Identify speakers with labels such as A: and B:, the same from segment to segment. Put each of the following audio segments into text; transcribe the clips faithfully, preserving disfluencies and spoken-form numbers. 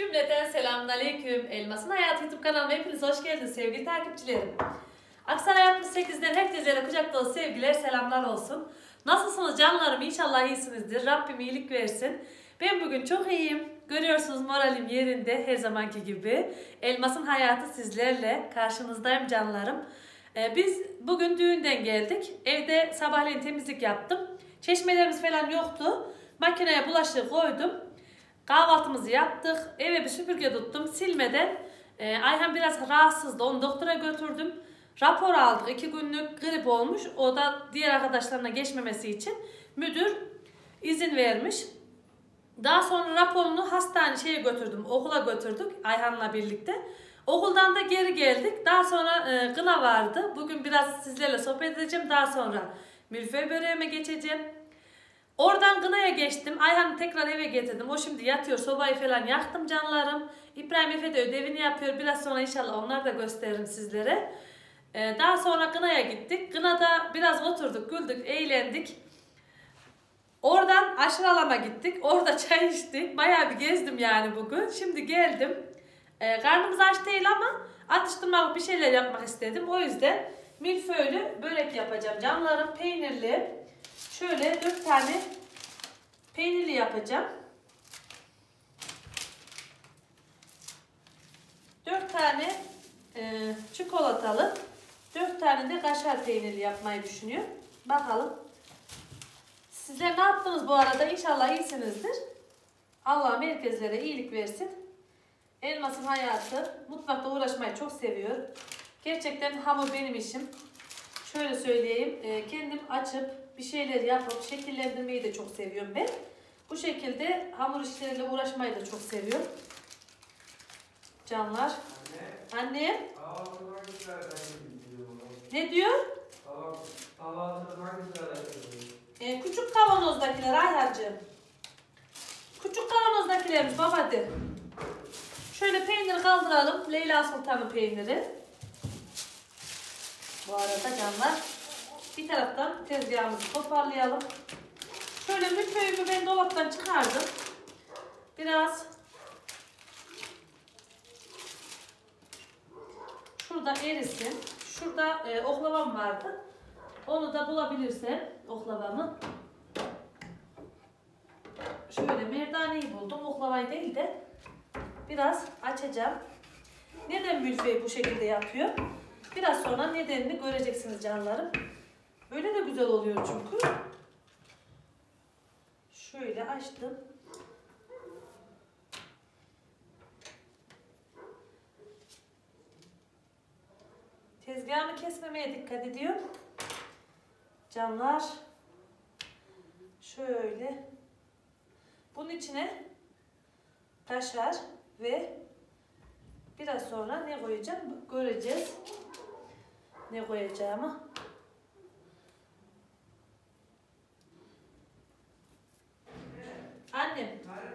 A: Cümleten selamünaleyküm. Elmas'ın Hayatı YouTube kanalıma hepiniz hoş geldiniz sevgili takipçilerim. Aksaray altmış sekizden herkese kucak dolu sevgiler, selamlar olsun. Nasılsınız canlarım? İnşallah iyisinizdir. Rabbim iyilik versin. Ben bugün çok iyiyim. Görüyorsunuz moralim yerinde her zamanki gibi. Elmas'ın Hayatı sizlerle karşınızdayım canlarım. Ee, biz bugün düğünden geldik. Evde sabahleyin temizlik yaptım. Çeşmelerimiz falan yoktu. Makineye bulaşığı koydum. Kahvaltımızı yaptık. Eve bir süpürge tuttum. Silmeden e, Ayhan biraz rahatsızdı. Onu doktora götürdüm. Rapor aldık. iki günlük grip olmuş. O da diğer arkadaşlarına geçmemesi için müdür izin vermiş. Daha sonra raporunu hastane şeye götürdüm. Okula götürdük Ayhan'la birlikte. Okuldan da geri geldik. Daha sonra e, kına vardı. Bugün biraz sizlerle sohbet edeceğim. Daha sonra milföy böreğime geçeceğim. Oradan kınaya geçtim. Ayhan'ı tekrar eve getirdim. O şimdi yatıyor. Sobayı falan yaktım canlarım. İbrahim Efe de ödevini yapıyor. Biraz sonra inşallah onları da gösteririm sizlere. Ee, daha sonra kınaya gittik. Kınada biraz oturduk, güldük, eğlendik. Oradan aşıralama gittik. Orada çay içtik. Bayağı bir gezdim yani bugün. Şimdi geldim. Ee, karnımız aç değil ama atıştırmalık bir şeyler yapmak istedim. O yüzden milföylü börek yapacağım canlarım. Peynirli. Şöyle dört tane peynirli yapacağım. dört tane e, çikolatalı, dört tane de kaşar peynirli yapmayı düşünüyorum. Bakalım. Sizler ne yaptınız bu arada? İnşallah iyisinizdir. Allah'ım herkeslere iyilik versin. Elmas'ın Hayatı mutfakta uğraşmayı çok seviyor. Gerçekten hamur benim işim. Şöyle söyleyeyim, e, kendim açıp bir şeyler yapıp şekillendirmeyi de çok seviyorum ben. Bu şekilde hamur işleriyle uğraşmayı da çok seviyorum. Canlar. Anne. Anne. Ne diyor? E, küçük kavanozdakiler Ayhar'cığım. Küçük kavanozdakilermiş baba de. Şöyle peyniri kaldıralım. Leyla Sultan'ın peyniri. Bu arada canlar. Bir taraftan tezgahımızı toparlayalım. Şöyle milföyümü ben dolaptan çıkardım. Biraz şurada erisin. Şurada e, oklavam vardı. Onu da bulabilirsem oklavamı. Şöyle merdaneyi buldum. Oklavayı değil de biraz açacağım. Neden milföyü bu şekilde yapıyor? Biraz sonra nedenini göreceksiniz canlarım. Böyle de güzel oluyor çünkü. Şöyle açtım. Tezgahımı kesmemeye dikkat ediyorum. Canlar. Şöyle. Bunun içine kaşar ve biraz sonra ne koyacağım göreceğiz. Ne koyacağımı. Annem.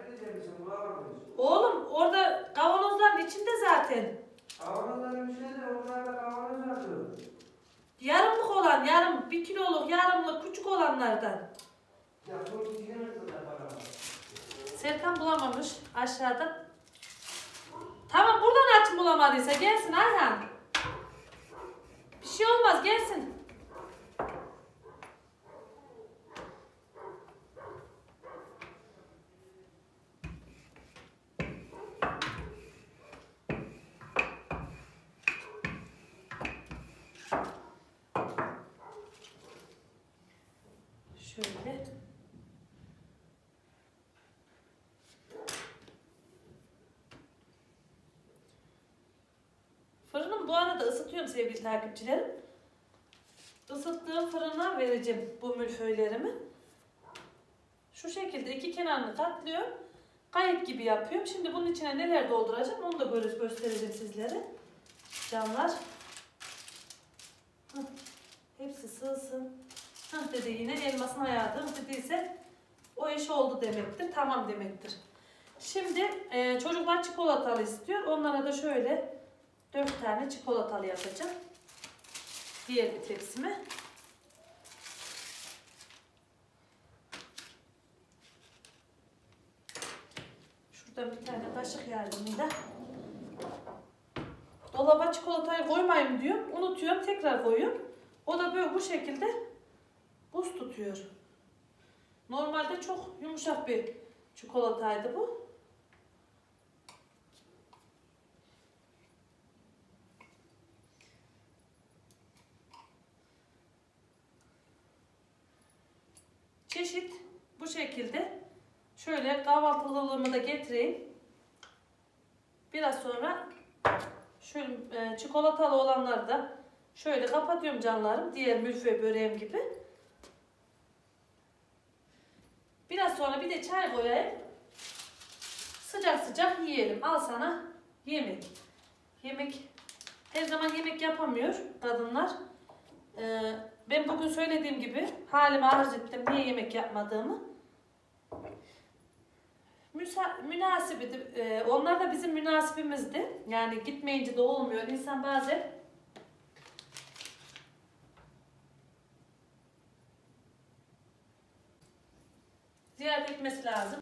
A: Oğlum orada kavanozların içinde zaten.
B: Kavanozların içinde onlarda kavanoz vardı.
A: Yarımlık olan, yarım, bir kiloluk, yarımlık, küçük olanlardan.
B: Ya bu içine mi para?
A: Serkan bulamamış aşağıda. Tamam buradan açım bulamadıysa gelsin Ayhan. Bir şey olmaz gelsin. Şöyle. Fırınımı bu arada ısıtıyorum sevgili takipçilerim. Isıttığım fırına vereceğim bu milföylerimi. Şu şekilde iki kenarını katlıyorum. Kayık gibi yapıyorum. Şimdi bunun içine neler dolduracağım onu da göstereceğim sizlere. Canlar. Hıh. Hepsi sığsın. Hıh dedi yine Elmas'ın Hayatı dediyse o iş oldu demektir. Tamam demektir. Şimdi e, çocuklar çikolatalı istiyor. Onlara da şöyle dört tane çikolatalı yapacağım. Diğer bir tepsime. Şuradan bir tane kaşık yardımıyla. Dolaba çikolatayı koymayayım diyorum. Unutuyorum, tekrar koyuyorum. O da böyle bu şekilde buz tutuyor. Normalde çok yumuşak bir çikolataydı bu. Çeşit bu şekilde. Şöyle kahvaltılığımı da getireyim. Biraz sonra şöyle e, çikolatalı olanları da şöyle kapatıyorum canlarım. Diğer milföy böreğim gibi. Biraz sonra bir de çay koyayım. Sıcak sıcak yiyelim. Al sana yemek. Yemek her zaman yemek yapamıyor kadınlar. Ee, ben bugün söylediğim gibi halime arz ettim niye yemek yapmadığımı. Müsa münasibiydi. Ee, onlar da bizim münasibimizdi. Yani gitmeyince de olmuyor. İnsan bazen ziyaret etmesi lazım.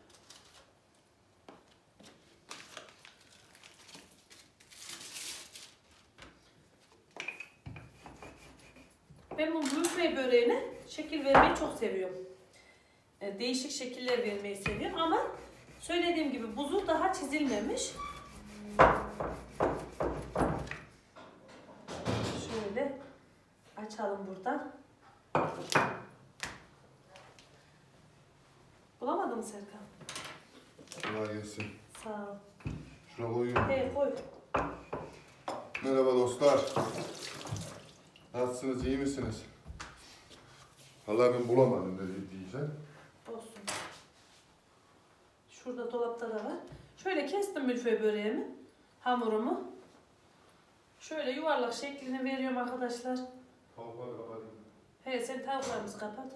A: Ben bu milföy böreğine şekil vermeyi çok seviyorum. E, değişik şekiller vermeyi seviyorum ama söylediğim gibi buzu daha çizilmemiş. Şöyle açalım buradan. Bulamadın mı Serkan?
C: Kolay gelsin.
A: Sağ ol.
C: Şuna koyuyorum.
A: Hey, koy.
C: Merhaba dostlar. Nasılsınız, iyi misiniz? Vallahi ben bulamadım ne diyeceğim.
A: Olsun. Şurada dolapta da var. Şöyle kestim milföy böreğimi. Hamurumu. Şöyle yuvarlak şeklini veriyorum arkadaşlar.
C: Tavukları kapatayım.
A: He, sen tavuklarımızı kapat.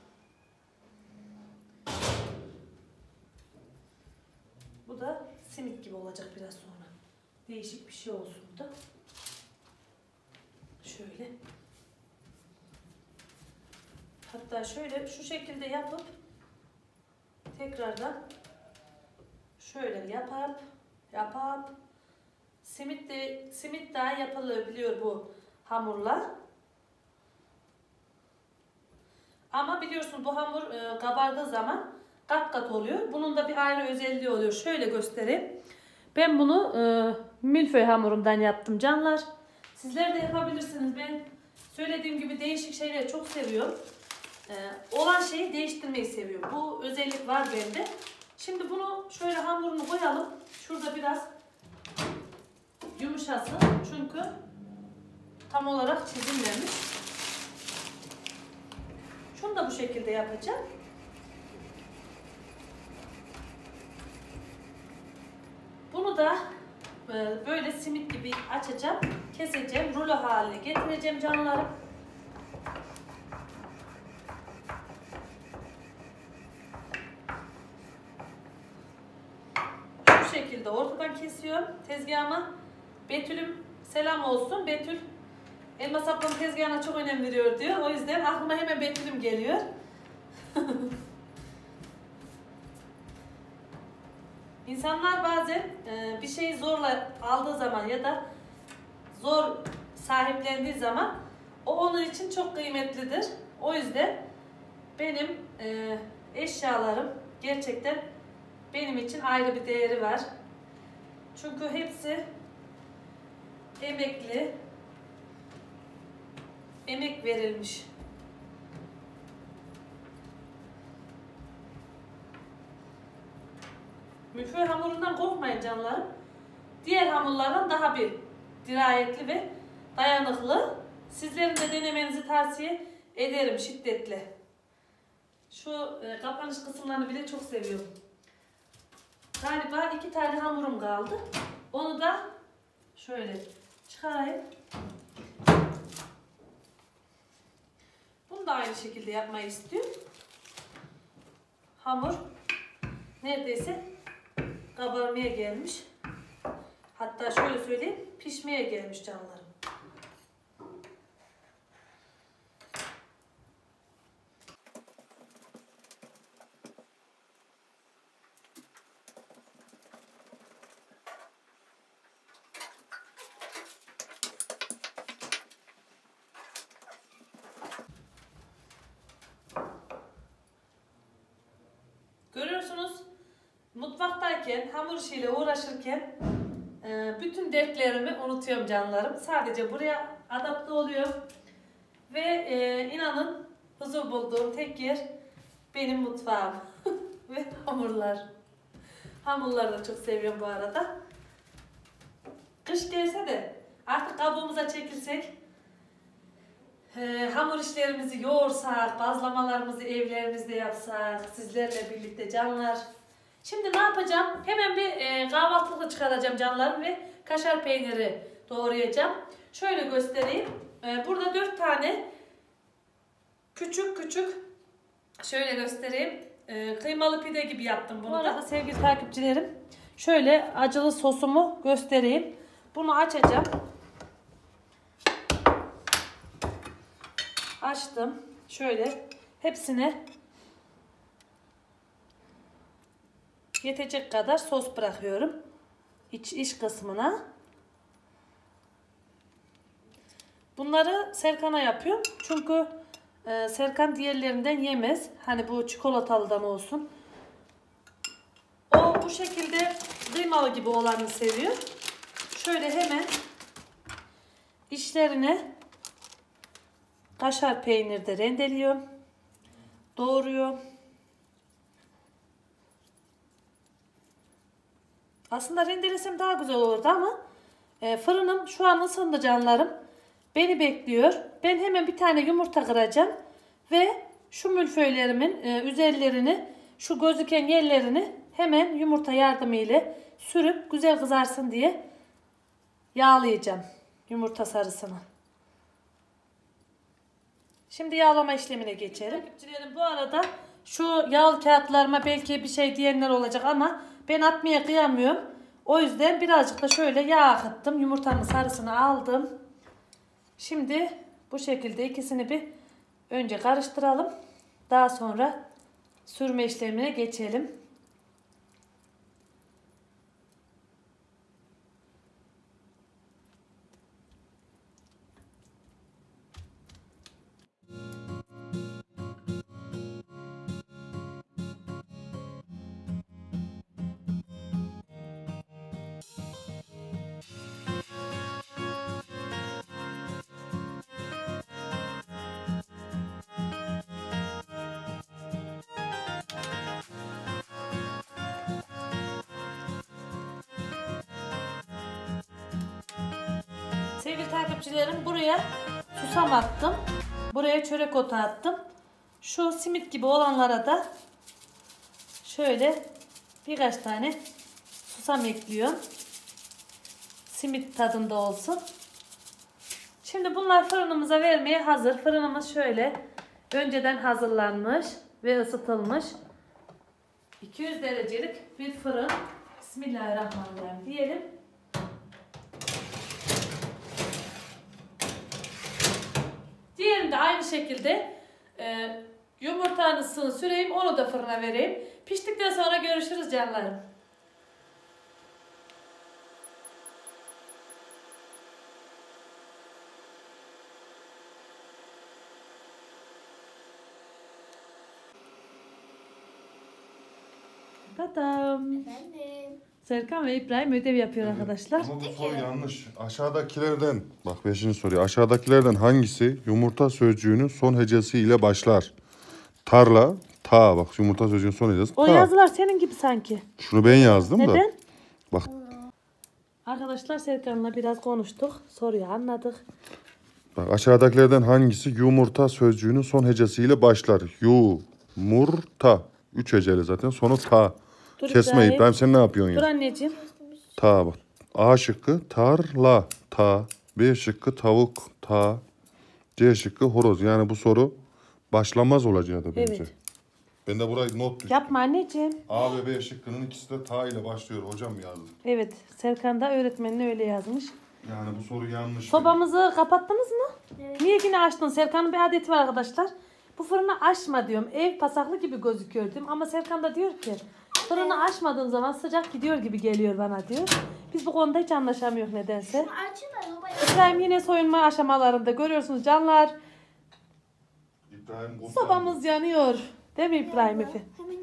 A: Bu da simit gibi olacak biraz sonra. Değişik bir şey olsun bu da. Şöyle. Hatta şöyle şu şekilde yapıp tekrardan şöyle yapıp yapıp simit de simit daha yapılabiliyor bu hamurla. Ama biliyorsunuz bu hamur e, kabardığı zaman kat kat oluyor. Bunun da bir ayrı özelliği oluyor. Şöyle göstereyim. Ben bunu e, milföy hamurundan yaptım canlar. Sizler de yapabilirsiniz. Ben söylediğim gibi değişik şeyleri çok seviyorum. E, olan şeyi değiştirmeyi seviyorum. Bu özellik var bende. Şimdi bunu şöyle hamurunu koyalım. Şurada biraz yumuşasın. Çünkü tam olarak çizilmemiş. Şunu da bu şekilde yapacağım. Bunu da böyle simit gibi açacağım, keseceğim, rulo haline getireceğim canlarım. Şu şekilde ortadan kesiyorum tezgahıma. Betül'üm selam olsun. Betül Elmas ablam tezgahına çok önem veriyor diyor. O yüzden aklıma hemen Betül'üm geliyor. İnsanlar bazen e, bir şeyi zorla aldığı zaman ya da zor sahiplendiği zaman o onun için çok kıymetlidir. O yüzden benim e, eşyalarım gerçekten benim için ayrı bir değeri var. Çünkü hepsi emekli, emek verilmiş. Milföy hamurundan korkmayın canlarım. Diğer hamurlardan daha bir dirayetli ve dayanıklı. Sizlerin de denemenizi tavsiye ederim şiddetle. Şu e, kapanış kısımlarını bile çok seviyorum. Galiba iki tane hamurum kaldı. Onu da şöyle çıkarayım. Bunu da aynı şekilde yapmayı istiyorum. Hamur neredeyse kabarmaya gelmiş. Hatta şöyle söyleyeyim, pişmeye gelmiş canlarım. mutfaktayken, hamur işiyle uğraşırken e, bütün dertlerimi unutuyorum canlarım. Sadece buraya adapte oluyorum. Ve e, inanın huzur bulduğum tek yer benim mutfağım. Ve hamurlar. Hamurları da çok seviyorum bu arada. Kış gelse de artık kabuğumuza çekilsek, e, hamur işlerimizi yoğursak, bazlamalarımızı evlerimizde yapsak, sizlerle birlikte canlar. Şimdi ne yapacağım? Hemen bir e, kahvaltılık çıkaracağım canlarım ve kaşar peyniri doğrayacağım. Şöyle göstereyim. E, burada dört tane küçük küçük, şöyle göstereyim. E, kıymalı pide gibi yaptım bunu. Bu arada sevgili takipçilerim, şöyle acılı sosumu göstereyim. Bunu açacağım. Açtım. Şöyle hepsine yetecek kadar sos bırakıyorum. İç, iç kısmına. Bunları Serkan'a yapıyorum. Çünkü e, Serkan diğerlerinden yemez. Hani bu çikolatalıdan olsun. O bu şekilde kıymalı gibi olanı seviyor. Şöyle hemen içlerine kaşar peynir de rendeliyorum. Doğruyorum. Aslında rendelesem daha güzel olurdu ama e, fırınım şu an ısındı canlarım. Beni bekliyor. Ben hemen bir tane yumurta kıracağım. Ve şu mülföylerimin e, üzerlerini, şu gözüken yerlerini hemen yumurta yardımıyla sürüp güzel kızarsın diye yağlayacağım yumurta sarısını. Şimdi yağlama işlemine geçelim. Bu arada şu yağlı kağıtlarıma belki bir şey diyenler olacak ama ben atmaya kıyamıyorum. O yüzden birazcık da şöyle yağ akıttım. Yumurtanın sarısını aldım. Şimdi bu şekilde ikisini bir önce karıştıralım. Daha sonra sürme işlemine geçelim. Sevgili takipçilerim, buraya susam attım. Buraya çörek otu attım. Şu simit gibi olanlara da şöyle birkaç tane susam ekliyorum. Simit tadında olsun. Şimdi bunlar fırınımıza vermeye hazır. Fırınımız şöyle önceden hazırlanmış ve ısıtılmış. iki yüz derecelik bir fırın. Bismillahirrahmanirrahim diyelim. Diğerini de aynı şekilde e, yumurtanısını süreyim, onu da fırına vereyim. Piştikten sonra görüşürüz canlarım. Tadam.
D: Efendim.
A: Serkan ve İbrahim ödev yapıyor arkadaşlar.
C: Ama bu soru yanlış. Aşağıdakilerden, bak beşinci soruyu. Aşağıdakilerden hangisi yumurta sözcüğünün son hecesi ile başlar? Tarla, ta. Bak yumurta sözcüğünün son hecesi
A: O
C: ta.
A: yazılar senin gibi sanki.
C: Şunu ben yazdım da.
A: Neden?
C: Bak.
A: Arkadaşlar Serkan'la biraz konuştuk. Soruyu anladık.
C: Bak aşağıdakilerden hangisi yumurta sözcüğünün son hecesiyle başlar? Yumurta. Üç heceli zaten. Sonu ta.
A: Dur
C: Kesme
A: İbrahim.
C: İbrahim, sen ne yapıyorsun
A: Dur
C: ya?
A: anneciğim.
C: Ta bak. A şıkkı tarla. Ta. B şıkkı tavuk. Ta. C şıkkı horoz. Yani bu soru başlamaz olacaktı bence.
A: Evet.
C: Ben de burayı not düştüm.
A: Yapma anneciğim.
C: A ve B şıkkının ikisi de ta ile başlıyor. Hocam yazdı.
A: Evet. Serkan da öğretmenine öyle yazmış.
C: Yani bu soru yanlış.
A: Sobamızı kapattınız mı?
D: Evet.
A: Niye yine açtın? Serkan'ın bir adeti var arkadaşlar. Bu fırını açma diyorum. Ev pasaklı gibi gözüküyor diyorum. Ama Serkan da diyor ki fırını açmadığın zaman sıcak gidiyor gibi geliyor bana diyor. Biz bu konuda hiç anlaşamıyoruz nedense.
D: Açın da baba.
A: İbrahim yine soyunma aşamalarında. Görüyorsunuz canlar.
C: İbrahim Kurtar.
A: Sobamız yanıyor. Değil mi İbrahim Efe?
D: Hemen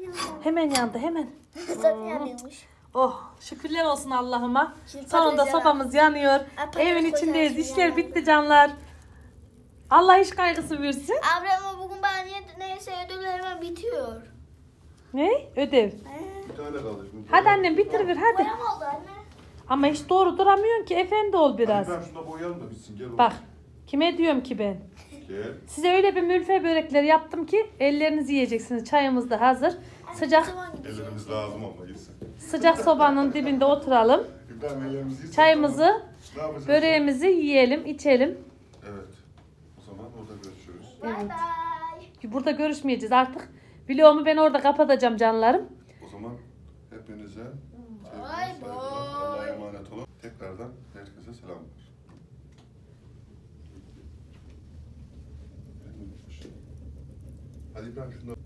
D: yandı.
A: Hemen yandı hemen.
D: Zaten yanıyormuş.
A: Oh şükürler olsun Allah'ıma.
D: Şimdi
A: Sonunda
D: patlayacak.
A: sobamız yanıyor.
D: patates
A: Evin içindeyiz.
D: koyacağız,
A: İşler
D: yandı.
A: bitti canlar. Allah iş kaygısı versin.
D: Abi ama bugün ben niye neyse ödevler hemen bitiyor.
A: Ne? Ödev.
D: He.
C: Bir tane kaldı. Şimdi
A: Hadi annem bitir ver hadi.
D: Boyam oldu anne.
A: Ama hiç doğru duramıyorsun ki. Efendi ol biraz.
C: Ben şuna boyayalım da bitsin. Gel
A: Bak. Kime diyorum ki ben?
C: Gel.
A: Size öyle bir mülfe börekleri yaptım ki ellerinizi yiyeceksiniz. Çayımız da hazır. Sıcak
D: Zaman gibi.
C: Ellerimiz lazım ama girsin.
A: sıcak sobanın dibinde oturalım.
C: İbrahim ellerimizi yiysin.
A: Çayımızı,
C: Ne yapacağız?
A: böreğimizi yiyelim, içelim.
C: Evet. O zaman orada görüşürüz.
D: Bay bay.
A: Burada görüşmeyeceğiz artık. Vlogumu ben orada kapatacağım canlarım.
C: O zaman hepinize sevgiler,
D: Bay
C: saygılar,
D: bay.
C: Allah'a emanet olun. Tekrardan herkese selamlar. Hadi İbrahim şunu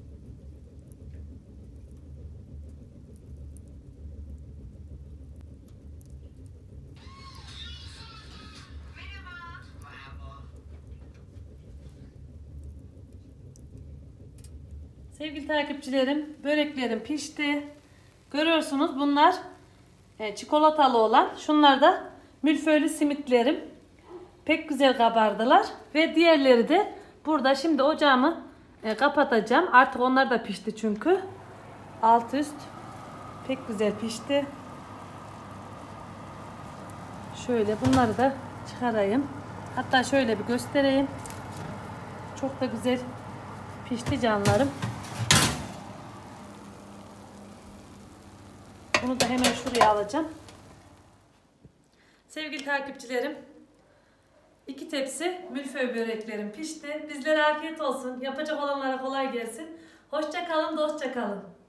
A: Sevgili takipçilerim, böreklerim pişti. Görüyorsunuz bunlar e, çikolatalı olan. Şunlar da mülföylü simitlerim. Pek güzel kabardılar. Ve diğerleri de burada. Şimdi ocağımı e, kapatacağım. Artık onlar da pişti çünkü. Alt üst pek güzel pişti. Şöyle bunları da çıkarayım. Hatta şöyle bir göstereyim. Çok da güzel pişti canlarım. Bunu da hemen şuraya alacağım. Sevgili takipçilerim, iki tepsi mülföy böreklerim pişti. Bizlere afiyet olsun. Yapacak olanlara kolay gelsin. Hoşça kalın, dostça kalın.